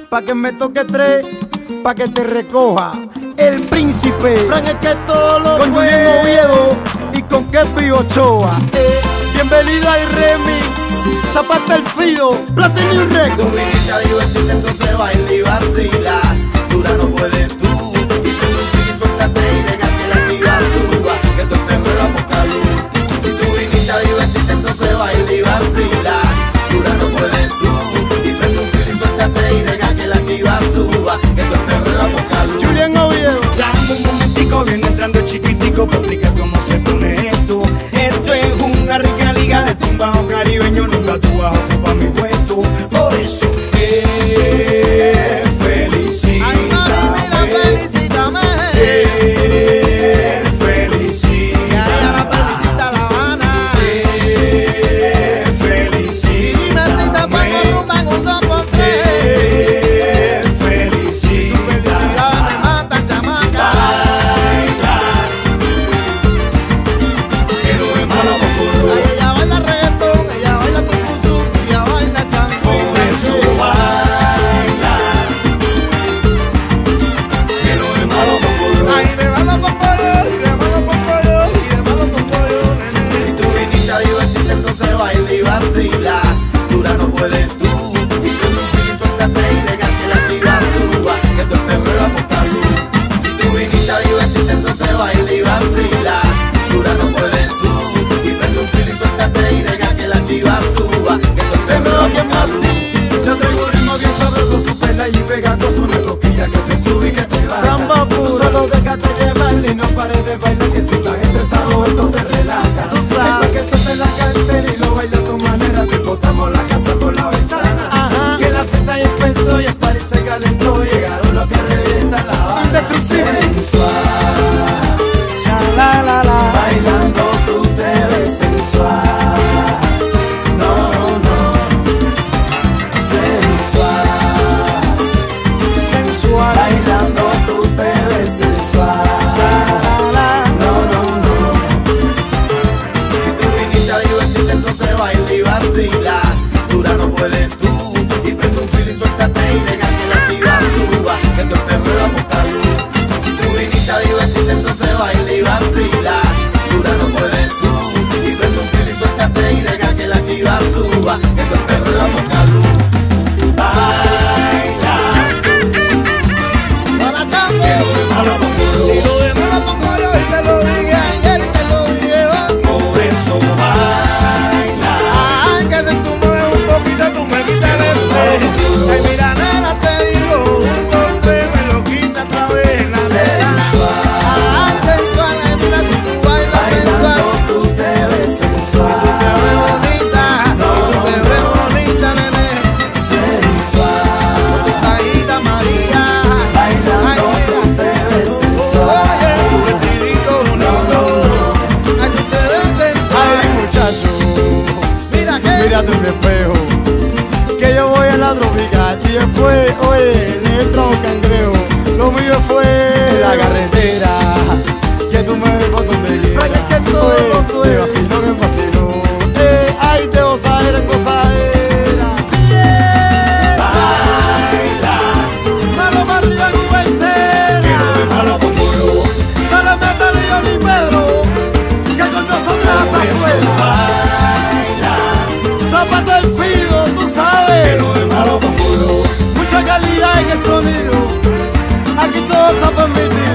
pa' que me toque tres, pa' que te recoja el príncipe Frank, es que todo lo con Julián Oviedo y con Kepi Ochoa. Bienvenido al remix, Zapata el Fido, Platinum Records. Tú viniste a divertirte, entonces baila y vacila. Dura no puedes tú, y te y suéltate y deja que la chiva suba, que tu perro es la poca luz. Si tú viniste a divertirte, entonces baila y vacila. Dura no puedes tú, y prende un filo y suéltate y deja que la chiva suba, que tu perro es la poca luz. Julián Oviedo. Dame un momentico, viene entrando chiquitico para explicar cómo se pone esto. Esto es una rica liga de tumbao caribeño, nunca tú vas a ocupar mi puesto. Por eso felicítame. Ay, mami, mira, felicítame. Felicítame. Y a la felicita La Habana. Felicítame. Y dime si te pongo rumba en un 2x3. Felicítame. Tu felicidad me mata, chamaca. Que lo demás lo ocurrió. Ay, ella baila reggaetón, ella baila tucuzú, ella baila chango. Por eso baila. Que lo demás lo ocurrió. Ay, me va los popollos, y me va los popollos, y me va los popollos, nene. Si tú viniste a divertirte, entonces baila y vacila. Dura no puedes tú, y prende un filo y suéltate y deja que la chiva suba, que tu perro es la poca luz. Si tú viniste a divertirte, entonces baila y vacila. Dura no puedes tú, y prende un filo y suéltate y deja que la chiva suba, que tu perro es la poca luz. Yo traigo un ritmo bien sabroso, supela y pegajoso, una coquilla que te sube y que te baja. Samba puro. Tú solo déjate llevar y no pares de bailar, que si estás estresado esto te relaja. Tú sabes que suelte la cartera y lo baila a tu manera, te botamos la casa por la ventana. Ajá. Que la fiesta ya empezó y el party se calentó, llegaron los que revientan la banda. Sensual, la la la, bailando tú te ves sensual. No, no. Sensual, bailando tú te ves sensual. No, no, no. Si tú viniste a divertirte, entonces baila y vacila. Dura no puedes tú, y prende un filo y suéltate y deja que la chiva suba, que tu perro es la poca luz. Si tú viniste a divertirte, entonces baila y vacila. Dura no puedes tú, y prende un filo y suéltate y deja que la chiva suba, que tu perro es la poca luz. Baila. Para chango, Que lo demás lo ocurrió. y lo demás lo pongo yo y te lo dije ayer y te lo dije hoy. Por eso baila. Ay, que si tú mueves un poquito, tú me quitas el estrés. Ay, mira, nena, te digo, un, dos, tres, me lo quita otra vez, la nena. Ay, sensual, ay, mira, si tú bailas sensual. Bailando tú te ves sensual. Tú te ves bonita, y tú te ves bonita, nene. Sensual. Con tu saída, María. Bailando tú te ves sensual. Oye, tu vestidito bonito. Ay, tú te ves sensual. Ay, muchacho, Mira que. mírate en mi espejo, que yo voy a la tropical y después, oye, le entro a un cangrejo. Lo mío fue la carretera, que tú me ves por donde quieras. Es que todo lo te vacilo, me vacilo. Ay, te gozadera, gozadera. Baila. Malo más arriba, Cuba Que entera. lo demás lo ocurrió. No le metas ni yo ni Pedro, que con nosotros hasta Por eso afuera. baila. Zapata el Fido, tú Que sabes. lo demás lo ocurrió. Mucha calidad en el sonido. Aquí todo está permitido.